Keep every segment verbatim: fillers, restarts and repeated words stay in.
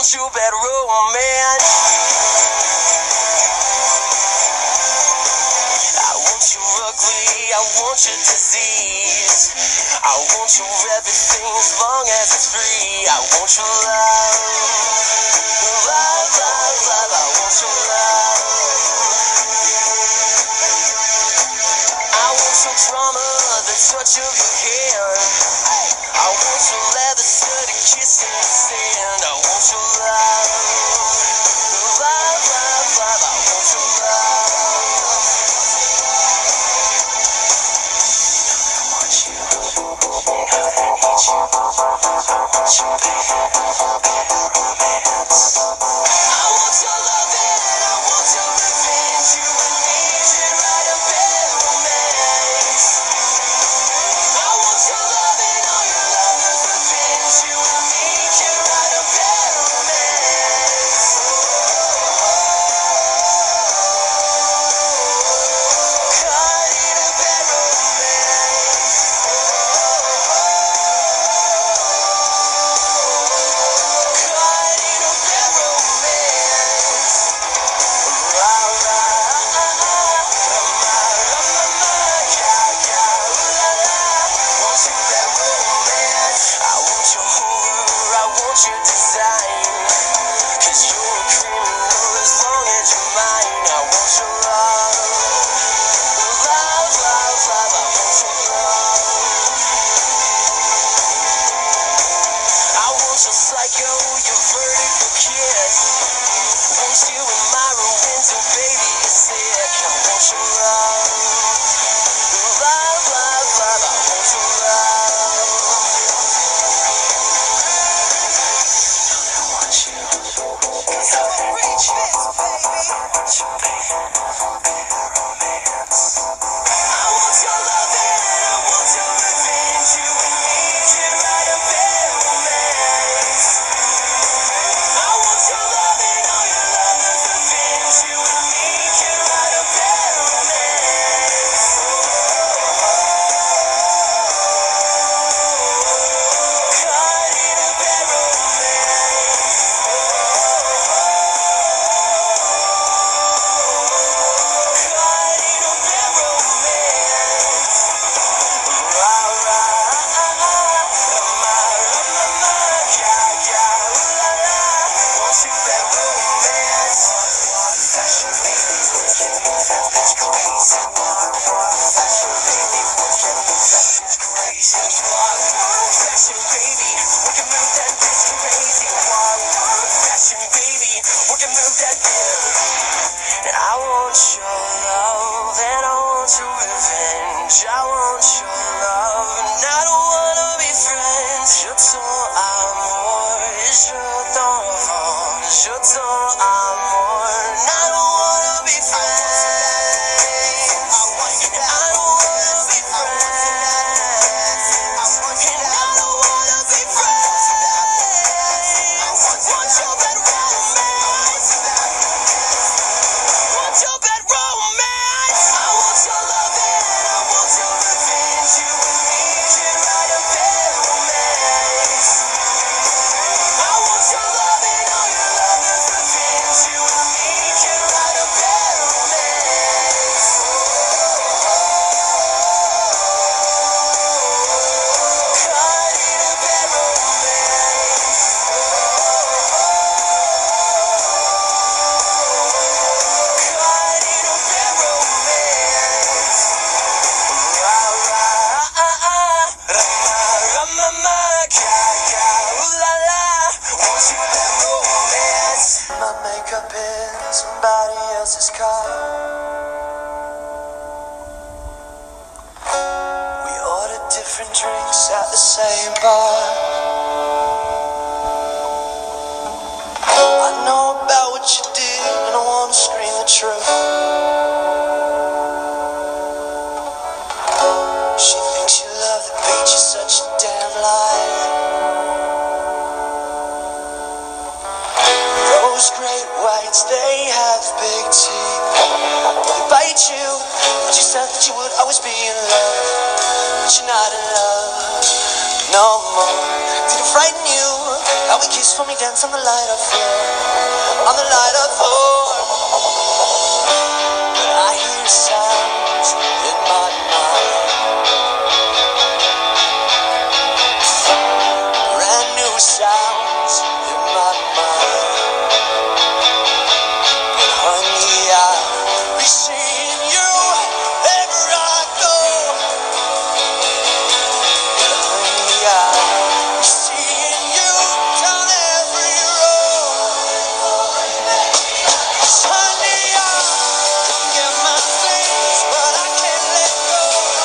want your bad romance. I want your ugly, I want your disease. I want your everything as long as it's free. I want your love. Love, love, love, I want your love. I want your drama, the touch of your hand. I want your leather studded kiss in the sand. I want your love. Love, love, love, I want your love. I want you. I need you. I want your bad, bad romance. I want your love and I want your revenge. You and me can write a bad romance. I want your love and all your lovers' revenge. You and me can write a bad romance. Caught in a bad romance. Caught in a bad romance. La la, la ma, la ma ma, ya ya, ooh la la. Want you bad romance. I want your horror, I want your design. Cause you're a criminal as long as you're mine. I want your love. Love, love, love, I want your love. I want your psycho, your vertical kiss. Want you in my ruins and baby you're sick. I want your love. Love, love, love, I want your love. I want you. Cause I'm a rich bitch, baby. I want your bad, bad romance. I want your love and I want your revenge. You and me can write a bad romance. I want your love and all your lovers' revenge. You and me can write a bad romance. Caught in a bad romance. Caught in a bad romance. La la, la ma, la ma ma, ya ya, ooh la la. Want you bad romance. Fashion baby, look at me, that bitch crazy. Fashion baby, look at me, that bitch crazy. Fashion baby, we can move that bitch crazy. Fashion baby, we can move that bitch. And I want your love, and I want your revenge. I want your love, and I don't wanna be friends. Je ton amour, et je t'en rends. Je ton amour, and I don't wanna be friends. I don't wanna be friends. And I don't wanna be friends. I want your bad romance. Want your bad romance. I want your love and I want your revenge. You and me can write a bad romance. I want your love and all your lovers' revenge. You and me can write a bad romance. Caught in a bad romance. Caught in a bad romance. La la, la ma, la ma ma, ya ya, ooh la la. Want you bad romance. My makeup in somebody else's car. We ordered different drinks at the same bar. I know about what you did, and I wanna scream the truth. She thinks you love the beach, you're such a damn lie. Rose great whites, they have big teeth. They bite you, but you said that you would always be in love. But you're not in love. No more did it frighten you how we kissed when we danced on the light of floor, on the light of floor. But I hear sounds in my mind, brand new sounds in my mind. But honey, I'll be seeing you wherever I go. But honey, I'll be seeing you down every road. 'Cause honey, I can get my things, but I can't let go.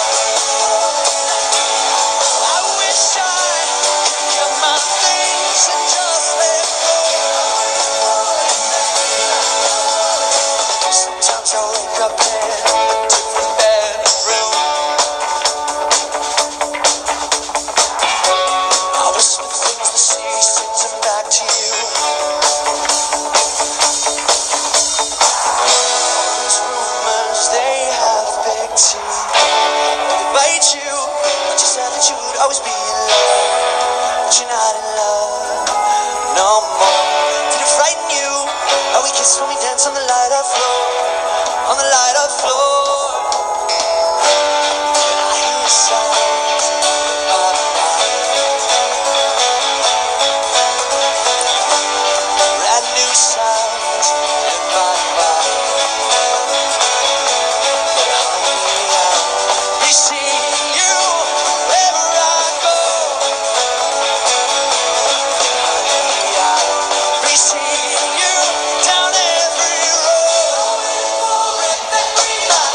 I wish I could get my things and just let go. Sometimes I wake up in a different bedroom. I whisper things the sea sends them back to you. All these rumors, they have big teeth. They bite you, but you said that you would always be in love. But you're not in love no more. Did it frighten you how we kissed when we danced on the light of floor, on the light of floor? And I hear sounds in my mind, brand new sounds in my mind. But honey, I'll be seeing you wherever I go. Honey, I'll be seeing you down every road.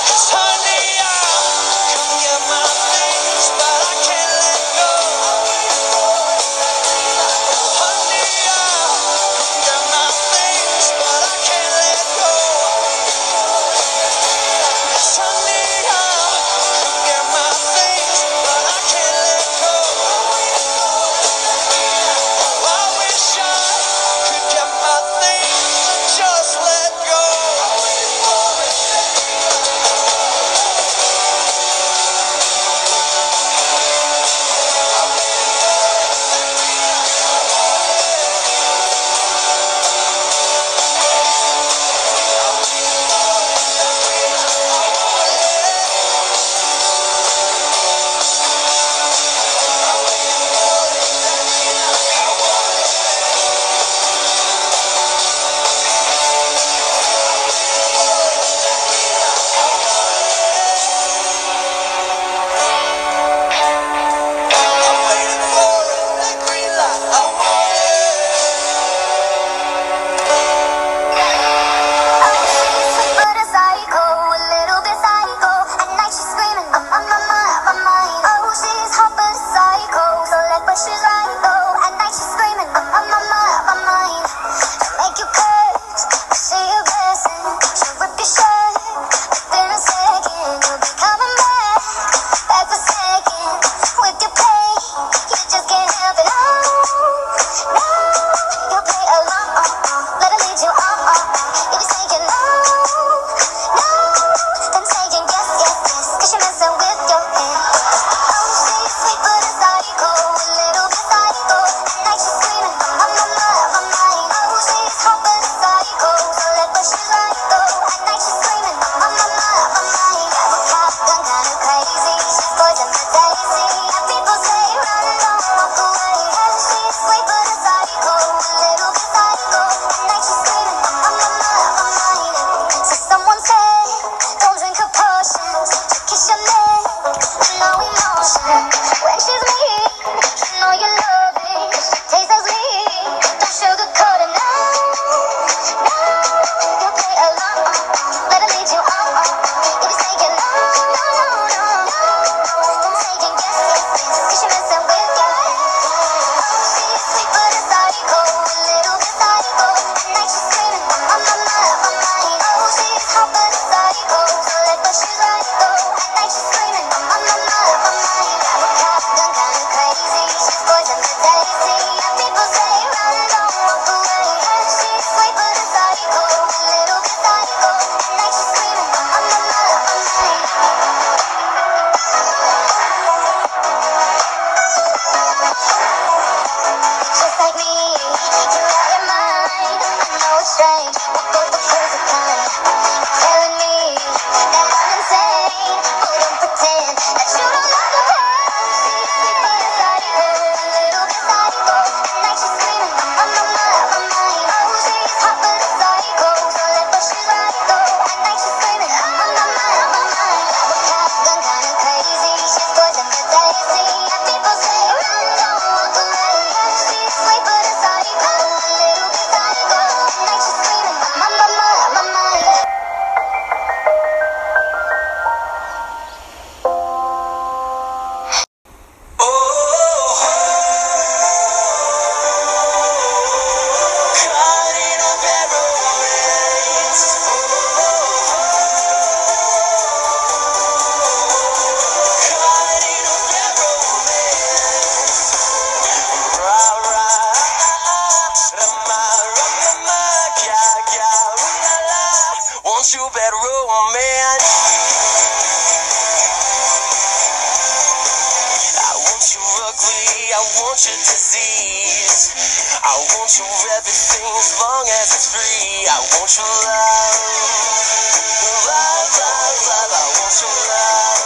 want your disease. I want your everything as long as it's free. I want your love. Love, love, love, I want your love.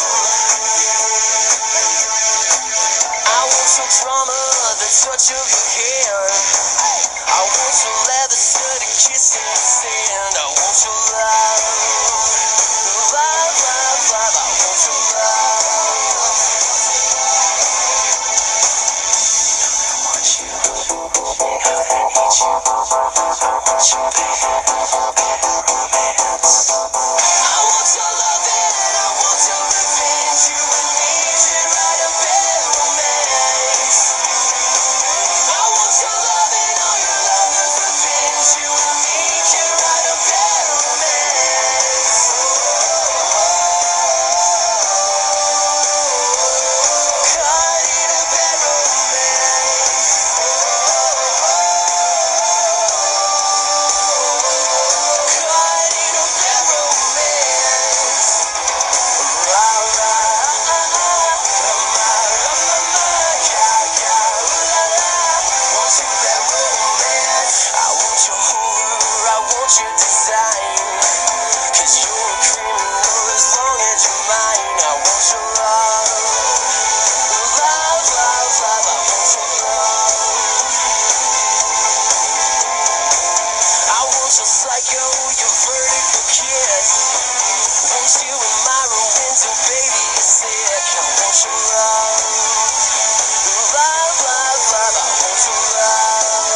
I want your drama, the touch of your hand. I want your leather studded kiss in the sand. I want your love. Love, love, love, I want your love. I want you. I need you. I want your bad, bad romance. I want your love and I want your revenge. You and me can write a bad romance. I want your love and all your lovers' revenge. You and me can write a bad romance. Caught in a bad romance. Caught in a bad romance. La la, la ma, la ma ma, ya ya, ooh la la. Want you that romance. I want your horror, I want your design. Cause you're a criminal as long as you're mine. I want your love. Love, love, love, I want your love. I want your psycho, your vertical kiss. Want you in my ruins and baby you're sick. I want your love. Love, love, love, I want your love.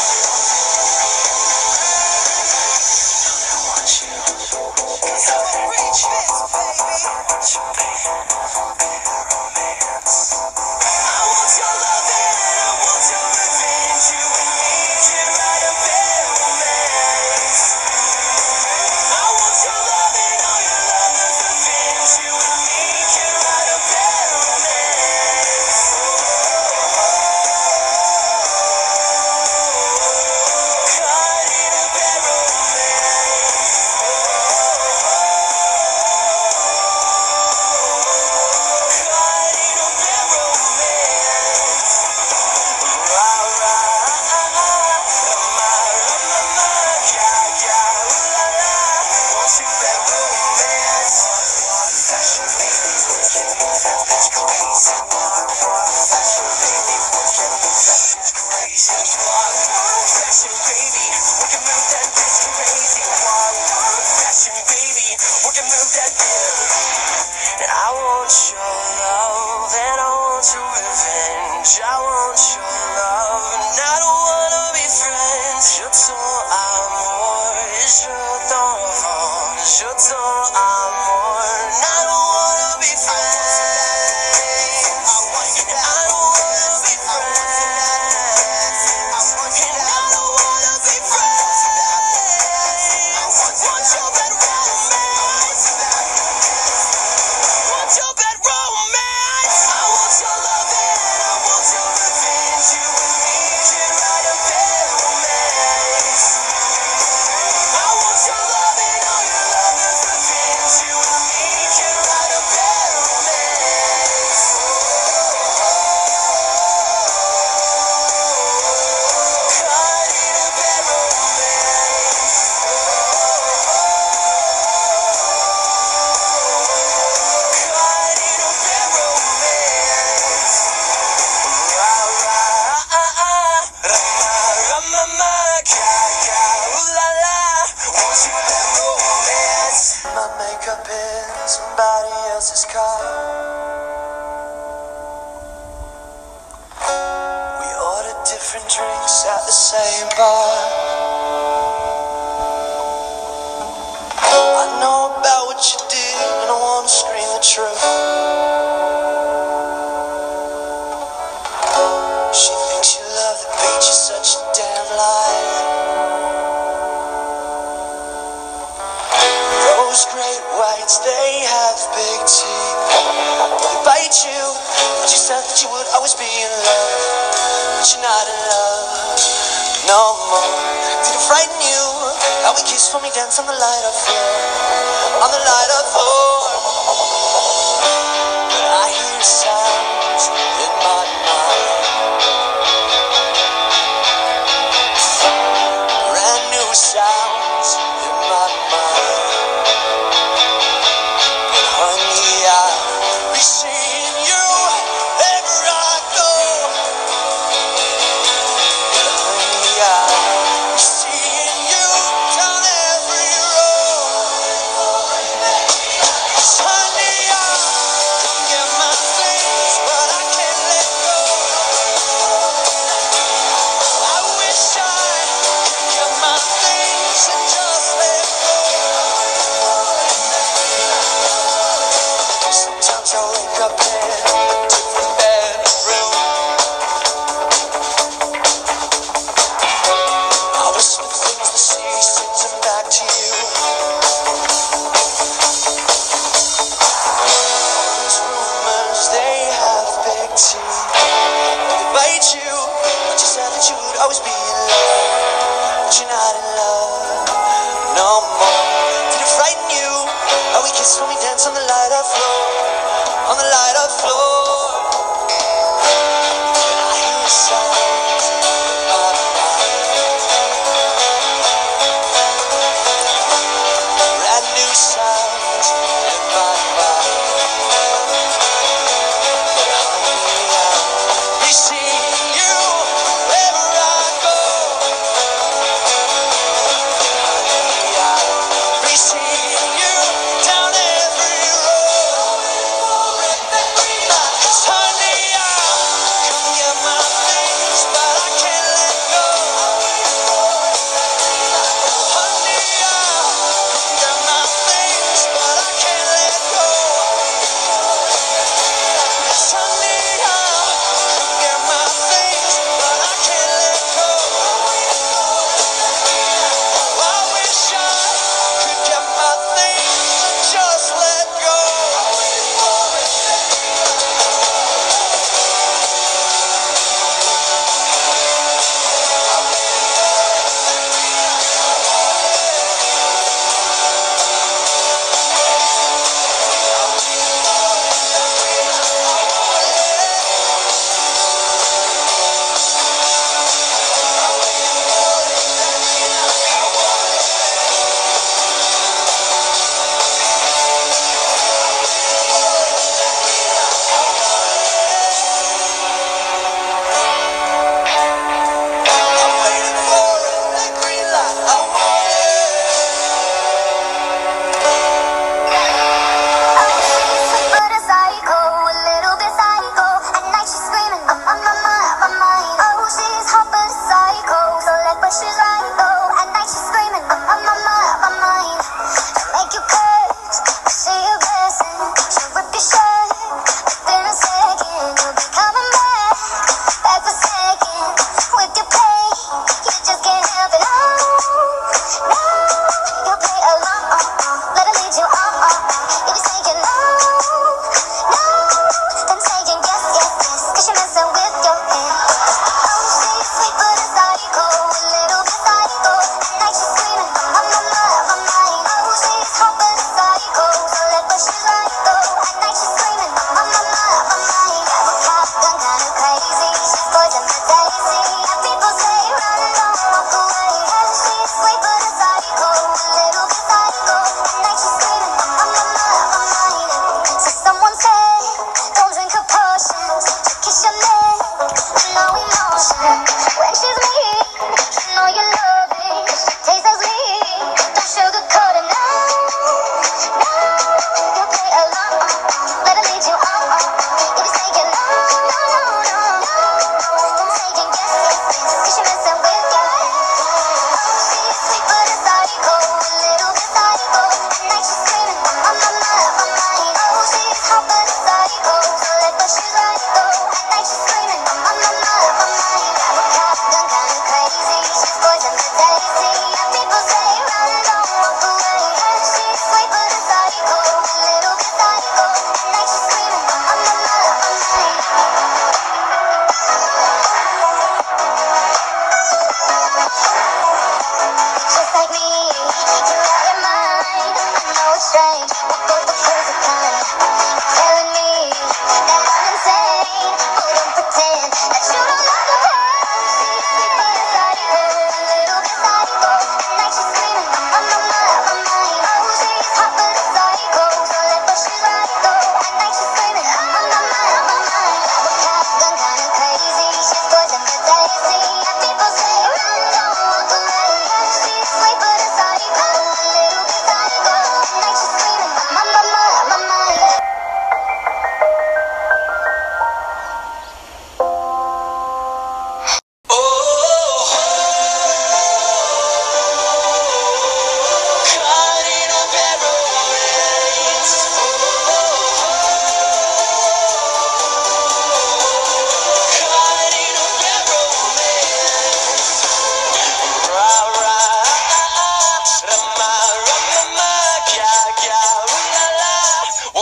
I want you. Cause I'm a rich bitch, baby. I want your bad, bad romance. I want your love and I want your revenge. You and me can write a bad romance. I want your love and all your lovers' revenge. You and me can write a bad romance. Caught in a bad romance. Caught in a bad romance. La la, la ma, la ma ma, ya ya, ooh la la. Want you that romance. Fashion baby, look at me, that bitch crazy. Fashion baby, look at me, that bitch crazy. Fashion baby, we can move that bitch crazy. Fashion baby, we can move that bitch. And I want your love, and I want your revenge. I want your love, and I don't wanna be friends. Je ton amour, et je t'en rends. Je ton amour, and I don't wanna be friends. And I don't wanna be friends. And I don't wanna be friends. Want your bad romance. Want your bad romance. I want your love and I want your revenge. You and me can write a bad romance. I want your love and all your lovers' revenge. You and me can write a bad romance. Caught in a bad romance. Caught in a bad romance. La la, la ma, la ma ma, ya ya, ooh la la. Want you that romance. My makeup in somebody else's car. We ordered different drinks at the same bar. I know about what you did, and I wanna scream the truth. She thinks you love the beach, you're such a damn lie. Those great whites, they have big teeth. They bite you, but you said that you would always be in love. But you're not in love no more. Did it frighten you? How we kissed when we danced on the light of floor, on the light of floor. But I hear sounds in my mind. up in a different bedroom. I whisper things the sea sends them back to you. All these rumors, they have big teeth. They bite you, but you said that you would always be in love. But you're not in love no more. Did it frighten you? How we kissed when we danced on the light up floor, on the light up floor. And I hear sounds in my mind, brand new sounds in my mind. But honey, I'll be seeing you wherever I go. Honey, I'll be seeing you down every road.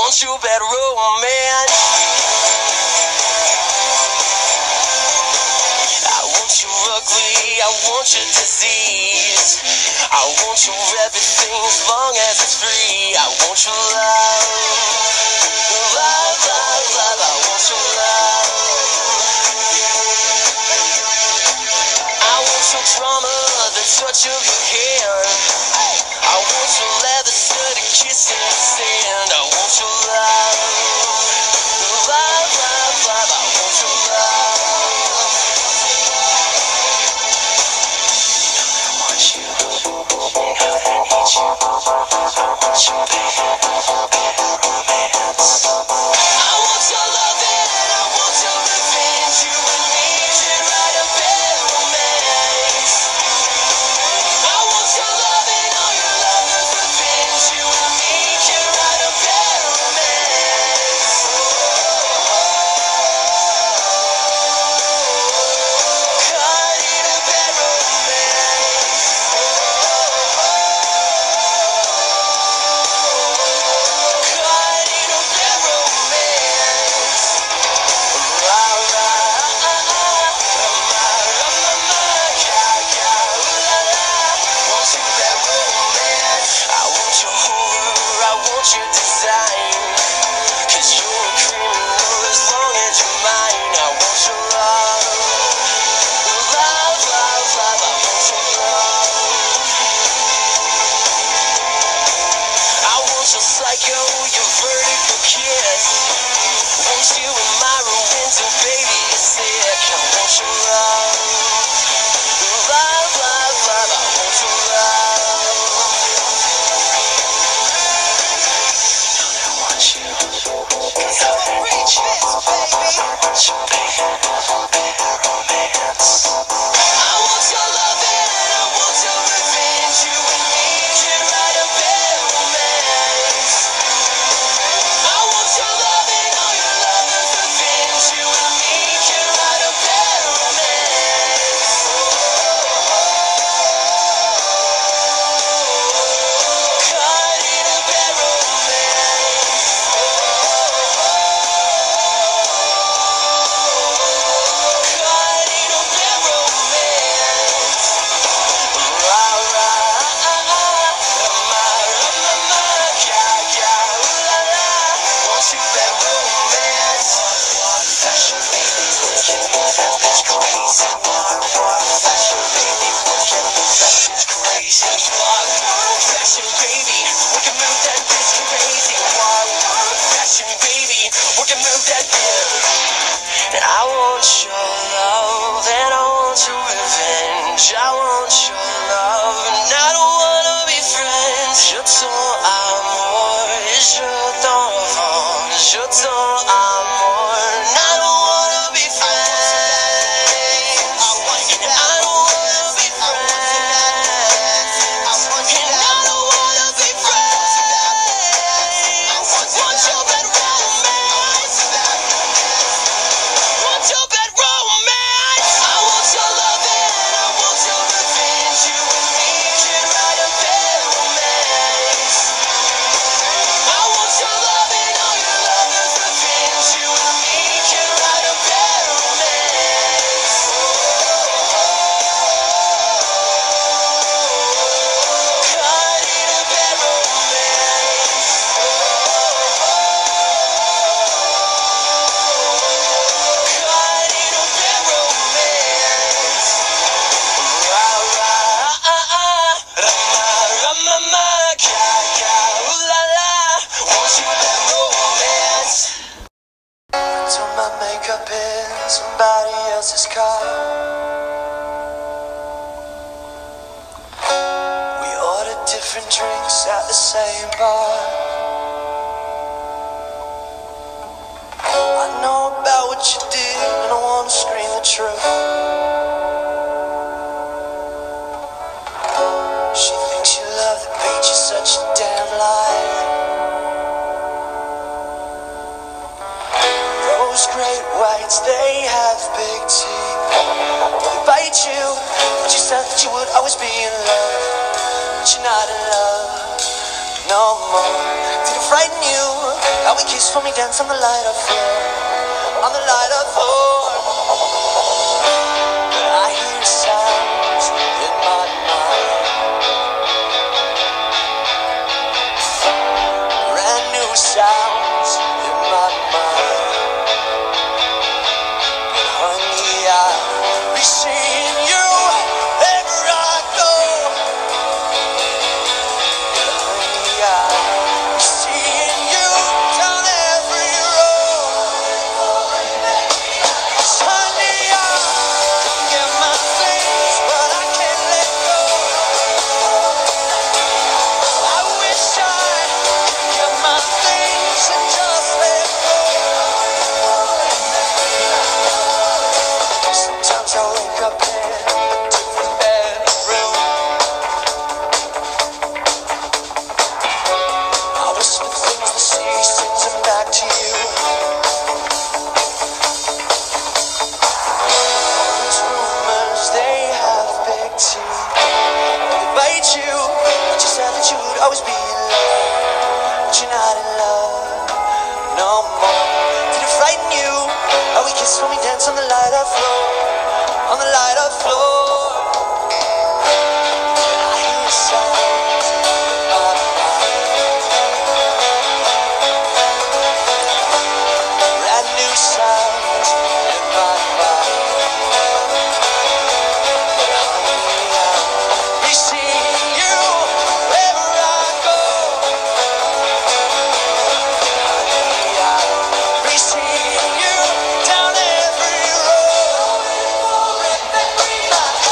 want your bad romance. I want your ugly, I want your disease. I want your everything as long as it's free. I want your love. Love, love, love, I want your love. I want your drama, the touch of your hair. I want your leather studded kiss in the sand. I want your love. Love, love, love, I want your love. I want you, you know that I need you. I want your bad, bad romance. I want your love and I want your revenge. You and me can write a bad romance. I want your love and all your lovers' revenge. You and me can write a bad romance. Caught in a bad romance. Caught in a bad romance. Rah, rah, ah, ah, ah, rah, rah, rah, rah, yeah, yeah, ooh la la. Want you bad romance. I want your horror, I want your design. Cause you're a criminal as long as you're mine. I want your love. Love, love, love, I want your love. I want your psycho, your vertical kiss. Want you in my ruins, and baby, you're sick. I want your love. Love, love, love, I want your love. I want you. Cause I'm a rich bitch, baby. I want your bad, bad romance. I want your love and I want your revenge. You and me can write a bad romance. I want your love and all your lovers' revenge. You and me can write a bad romance. Caught in a bad romance. Caught in a bad romance. Rah, rah, ah, ah, ah, rah, rah, rah, rah, yeah, yeah, ooh la la. Want you bad romance. Fashion baby, look at me, that bitch crazy. Walk, walk, fashion baby, look at me, that bitch crazy. Walk, walk, fashion baby, we can move that bitch crazy. Walk, walk, fashion baby, we can move that bitch. And I want your love and I want your revenge. I want your love and I don't wanna be friends. Je ton amour, je t'en rends. Je ton amour and I don't wanna be friends. And I don't wanna be friends. And I don't wanna be friends. Want your bad romance. Want your bad romance. I want your love and I want your revenge. You and me can write a bad romance. I want your love and all your lovers' revenge. You and me can write a bad romance. Caught in a bad romance. Caught in a bad romance. Rah, rah, ah, ah, ah, rah, rah, rah, rah, yeah, yeah, ooh la la. Want you bad romance. Turn my makeup in somebody else's car. We ordered different drinks at the same bar. I know about what you did and I wanna scream the truth. She thinks you love the beach, you're such a damn liar. Rose great whites, they have big teeth. They bite you, but you said that you would always be in love. But you're not in love no more. Did it frighten you? How we kiss when we dance on the light of floor, on the light of floor. But I hear sounds in my mind, brand new sounds in my mind. But honey, I'll be seeing you wherever I go. But honey, I'll be seeing you down every road. Honey, I can get my things, but I can't let go. I wish I could get my things and just let go. Sometimes I wake up in a different bedroom. I whisper things the sea sends them back to you. All these rumors, they have big teeth. They bite you, but you said that you would always be in love. But you're not in love no more. Did it frighten you? How we kiss when we dance on the light of floor, on the light of floor. And I hear sounds in my mind, brand new sounds in my mind. But honey, I'll be seeing you wherever I go. Honey, I'll be seeing you down every road.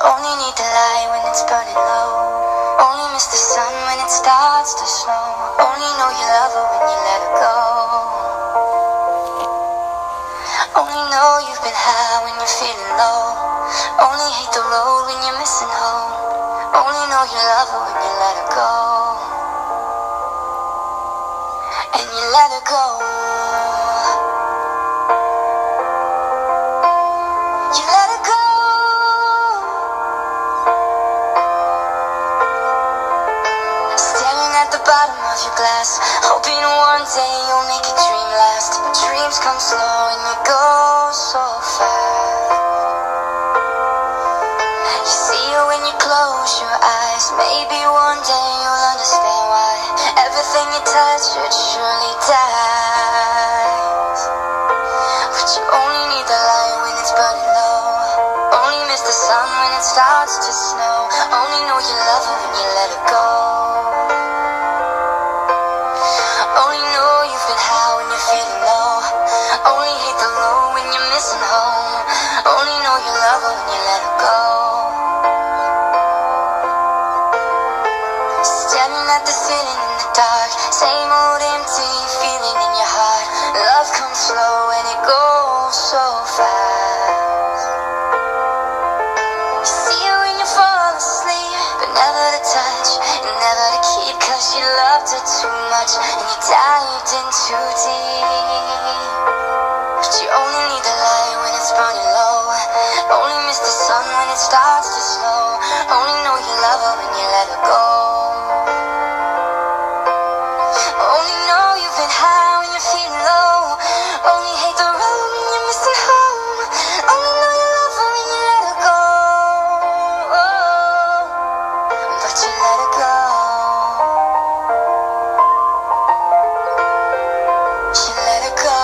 Only need the light when it's burning low. Only miss the sun when it starts to snow. Only know you love her when you let her go. Only know you've been high when you're feeling low. Only hate the road when you're missing home. Only know you love her when you let her go. And you let her go. You let her go. Staring at the bottom of your glass, hoping one day you'll make a dream last. But dreams come slow and you go so fast. You see her when you close your eyes. Maybe one day you'll understand why everything you touch should surely dies. But you only need the light when it's burning low. Only miss the sun when it starts to snow. Only know you love her when you let her go. Only know you've been high when you're feeling low. Only hate the road when you're missing home. Only know you love her when you let her go. Staring at the ceiling in the dark, same old empty feeling in your heart. Love comes slow and it goes so fast. You see her when you fall asleep, but never to touch and never to keep, cause you loved her too much and you dived in too deep. But you only need the light when it's burning low. Only miss the sun when it starts to snow. Only know you love her when you let her go. Only know you've been high when you're feeling low. Only hate the road when you're missing home. Only know you love her when you let her go. But you let her go. You let her go.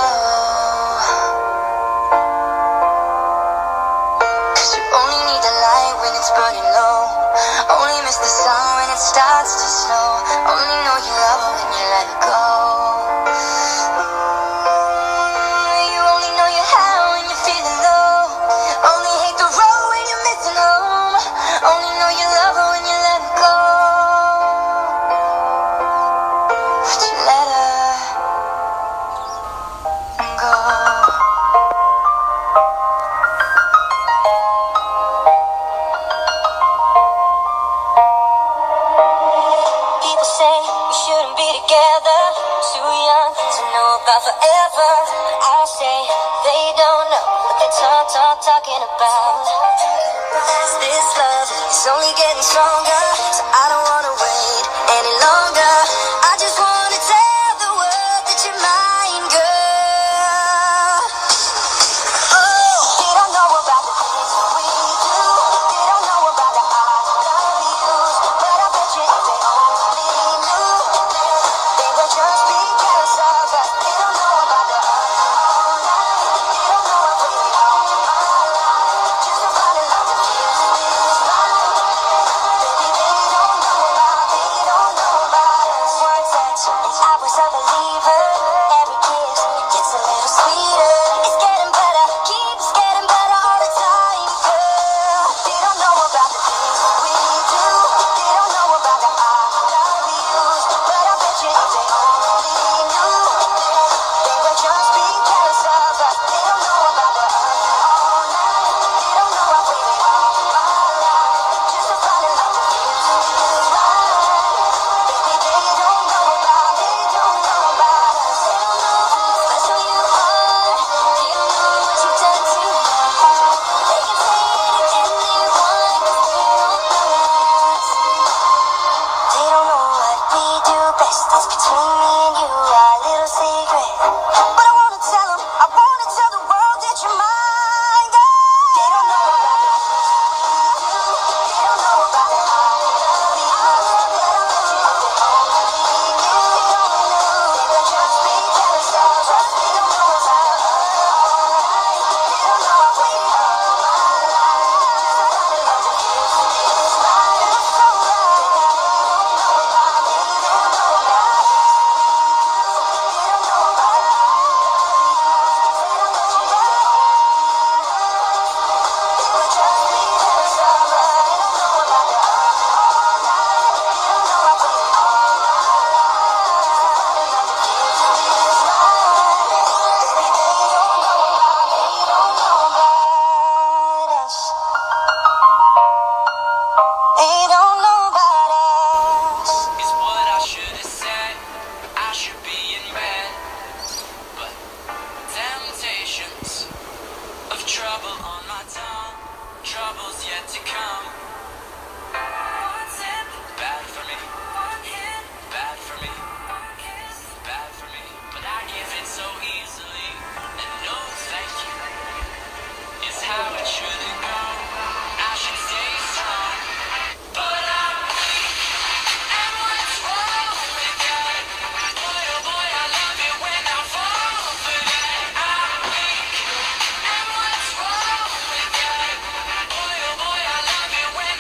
Cause you only need the light when it's burning low. Only miss the sun when it starts to snow. Only know you love her when you let her go. You only know you're high when you're feeling low. Only hate the road when you're missing home. Only know you love her when you let her go. But you let her go. People say we shouldn't be together, too young to know about forever. I say they don't know what they talk, talk, talking about. This love is only getting stronger, so I don't wanna wait any longer. I just wanna tell the world that you're mine, girl. Oh, they don't know about the things we do. They don't know about the I love yous, but I bet you if they only knew, they would just be jealous of us. They don't know about the all night. They don't know I've waited all my life just to find a love that feels this right. They Trouble on my tongue, troubles yet to come. One sip, bad for me. One hit, bad for me. One kiss, bad for me. But I give in so easily, and no thank you is how it shouldn't go. I should stay strong, but I'm weak. And what's wrong with that? Boy, oh boy, I love it when I fall for that. I'm weak. And what's wrong with that? Boy, oh boy, I love it when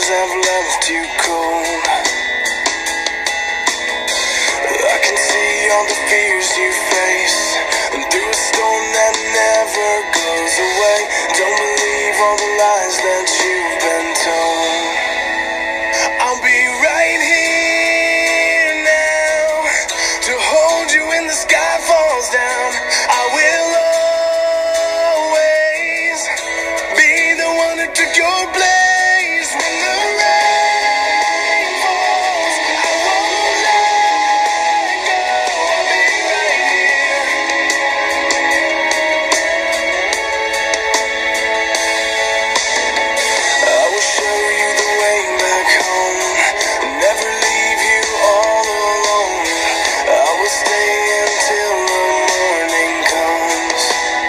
have left you cold. I can see all the fears you face, and through a storm that never goes away. Don't believe all the lies that you've been told. I'll be right here now to hold you when the sky falls down. I will always be the one who took your place. When the rain falls, I won't let go. I'll be right here. I will show you the way back home, never leave you all alone. I will stay until the morning comes.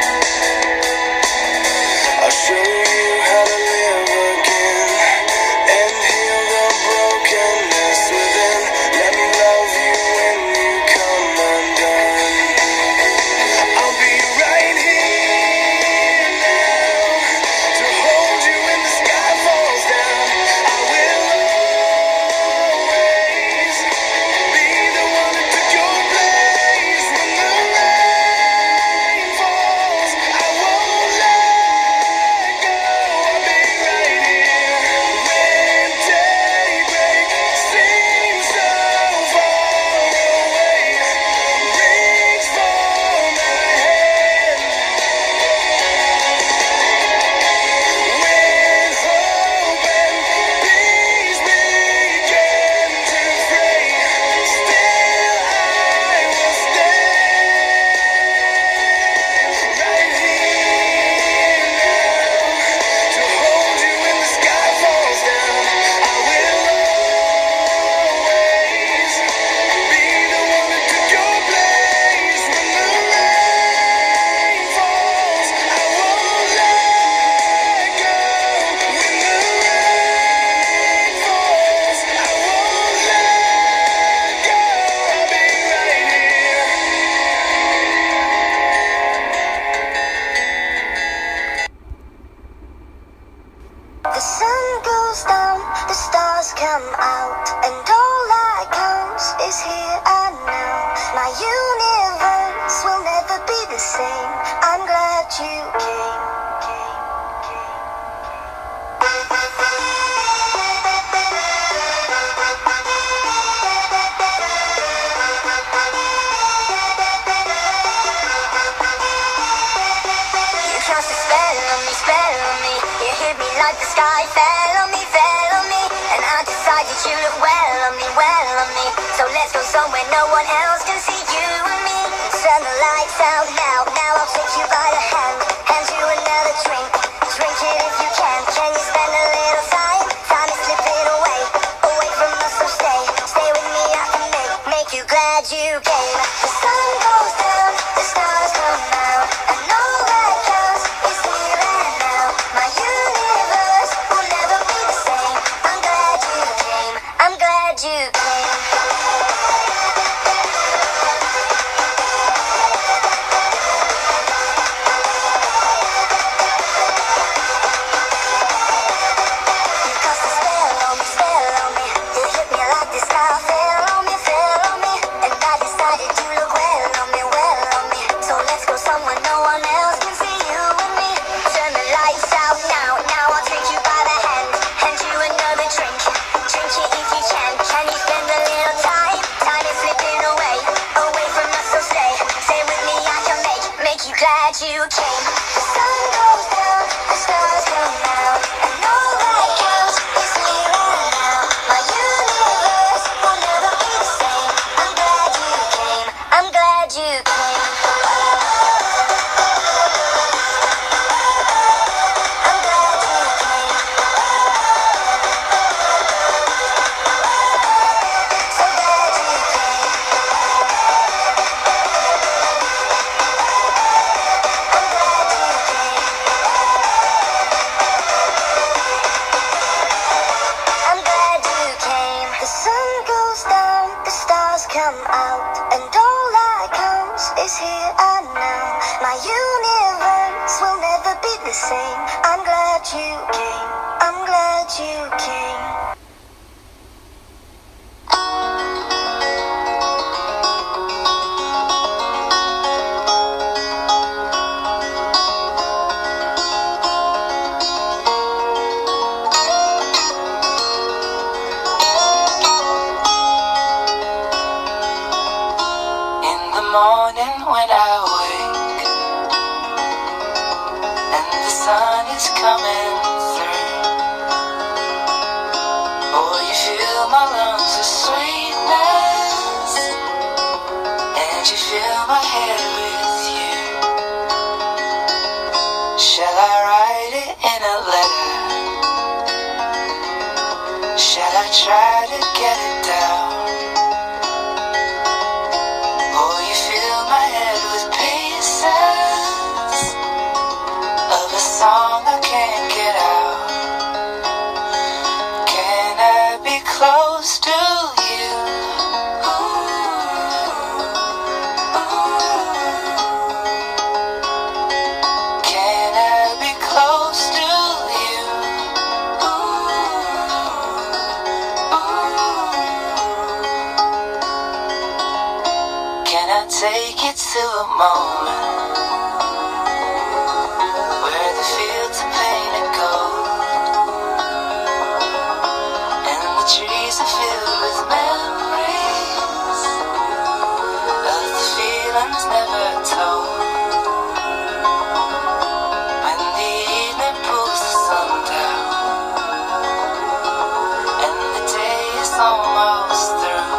I'll show you how to live again and heal the brokenness within. Let me love you when you come undone. I'll be right here now to hold you when the sky falls down. I will always be the one who took your place. When the rain falls, I won't let go. I'll be right here. When daybreak seems so far away, reach for my hand. When hope and peace begin to fray, still I will stand right here now to hold you when the sky falls down. I will always be the one who took your place. When the rain falls, I won't let go. When the rain falls, I won't let go. I'll be right here. The sun goes down, the stars come out, and all that counts is here and now. My universe will never be the same. I'm glad you came. You cast a spell on me, spell on me. You hit me like the sky fell on me, fell on me. And I decided you look well on me, well on me. So let's go somewhere no one else can see you and me. Turn the lights out now, now I'll take you by the hand. Hand you another drink, drink it if you can. Can you spend a little time? Time is slipping away, away from us, so stay. Stay with me, I can make, make you glad you came. The sun goes down, the stars come out, and all that counts is here and now. My universe will never be the same. I'm glad you came, I'm glad you came. You cast a spell on me, spell on me. You hit me like the sky fell on me, fell on me. And I decided you look well on me, well on me. So let's go somewhere no one else can see you and me. Turn the lights out now, now I'll take you by the hand. Hand you another drink, drink it if you can. Can you spend a little time? Time is slipping away, away from us, so stay. Stay with me, I can make, make you glad you came. The sun goes down, the stars come out, and all that counts is here and now. My universe will never be the same. I'm glad you came, I'm glad you came. I'm glad you came. So glad you came. I'm glad you came. I'm glad you came. The sun goes down, the stars come out, and all that counts is here and now. My universe will never be the same. I'm glad you came. I'm glad you came. waiting when I wake, and the sun is coming through. Oh, you fill my lungs with sweetness, and you fill my head with you. Shall I write it in a letter? Shall I try to get it down? Oh, you fill my head with pieces of a song I can't get out. Can I be close to you? Ooh, ooh. Can I be close to you? Can I take you to a moment where the fields are painted gold, and the trees are filled with memories of the feelings never told? When the evening pulls the sun down and the day is almost through,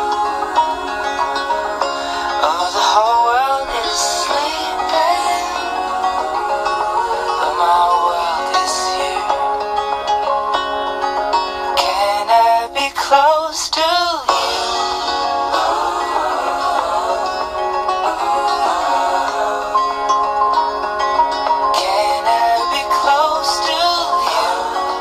oh, the whole world is sleeping, but my world is here. Can I be close to you? Can I be close to you?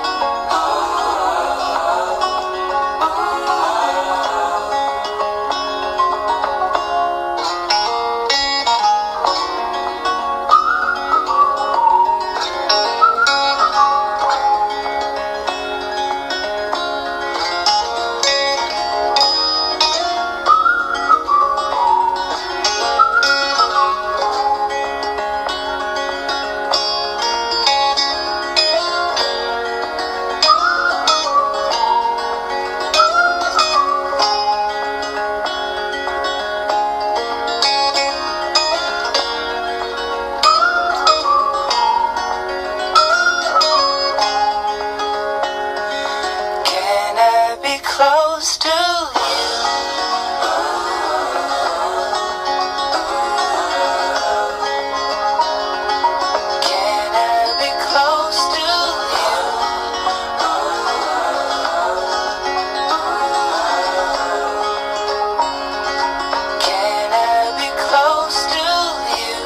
Can I be close to you? Can I be close to you? Can I be close to you?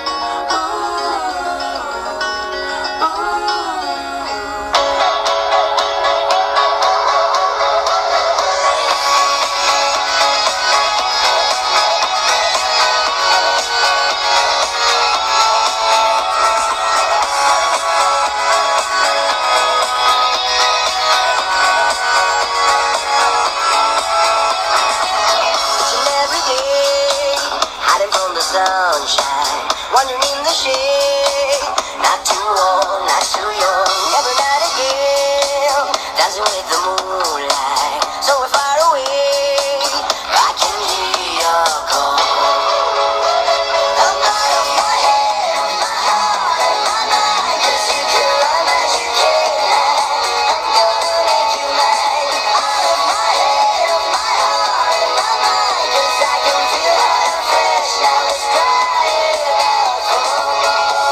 Sunshine, wandering in the shade, not too old, not too young, every night again, dancing with the moonlight, so we're far away, I can hear your call. I'm out of my head, my heart, and my mind, 'cause you can run as you can, I'm gonna make you mine. Out of my head, of my heart, and my mind, 'cause I can feel how fresh now it's crying out for me.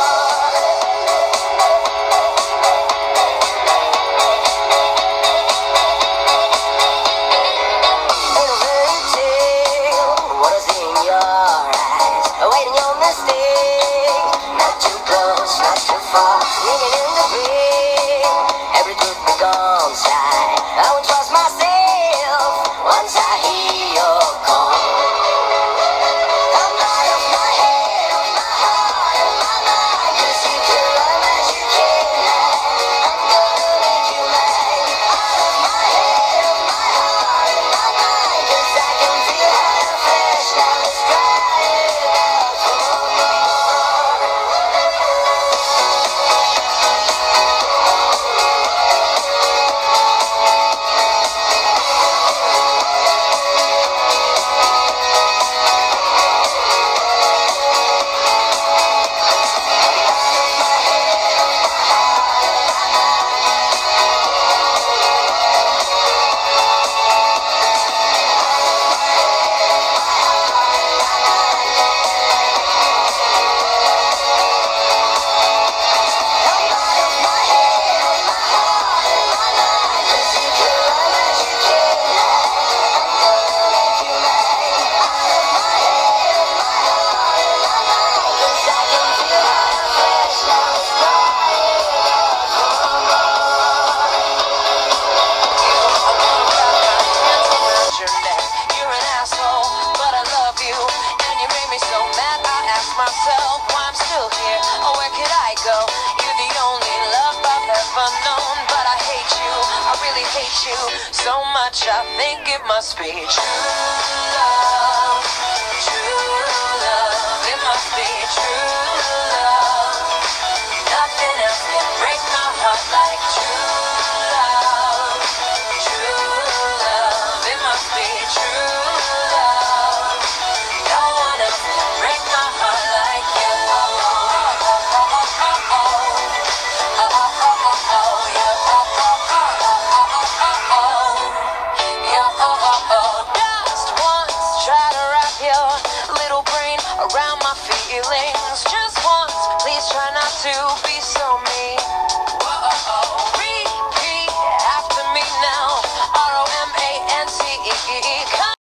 really hate you so much, I think it must be true love, true love. It must be true love. Nothing else can break my heart like true love, true love. It must be true love. No one else can break my heart like you. Oh, oh, oh, oh, oh, oh, oh, oh, oh, oh, yeah, oh, oh, oh, oh, oh, oh, oh, yeah, oh, oh, oh. Just once, try to wrap your little brain around my feelings. Just once, please try not to be so mean.